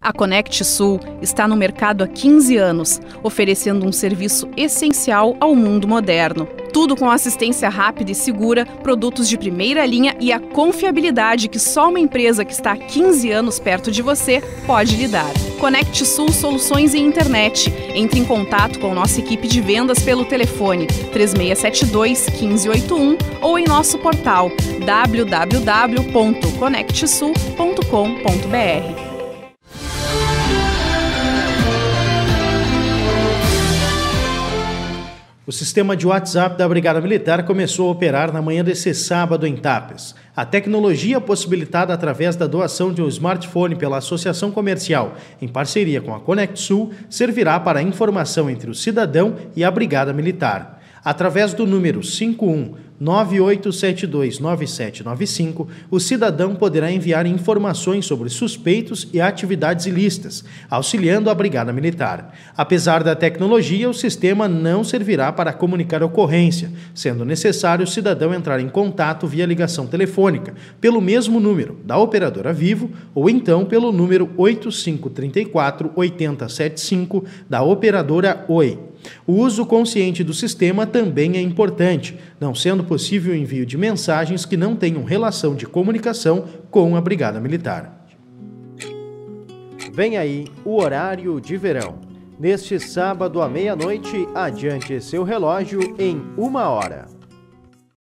A Conect Sul está no mercado há 15 anos, oferecendo um serviço essencial ao mundo moderno. Tudo com assistência rápida e segura, produtos de primeira linha e a confiabilidade que só uma empresa que está há 15 anos perto de você pode lhe dar. Conect Sul Soluções em Internet. Entre em contato com nossa equipe de vendas pelo telefone 3672-1581 ou em nosso portal www.conectsul.com.br. O sistema de WhatsApp da Brigada Militar começou a operar na manhã desse sábado em Tapes. A tecnologia possibilitada através da doação de um smartphone pela Associação Comercial, em parceria com a Conect Sul, servirá para a informação entre o cidadão e a Brigada Militar. Através do número 5198729795, o cidadão poderá enviar informações sobre suspeitos e atividades ilícitas, auxiliando a Brigada Militar. Apesar da tecnologia, o sistema não servirá para comunicar ocorrência, sendo necessário o cidadão entrar em contato via ligação telefônica, pelo mesmo número da operadora Vivo ou então pelo número 8534-8075 da operadora Oi. O uso consciente do sistema também é importante, não sendo possível o envio de mensagens que não tenham relação de comunicação com a Brigada Militar. Vem aí o horário de verão. Neste sábado à meia-noite, adiante seu relógio em 1 hora.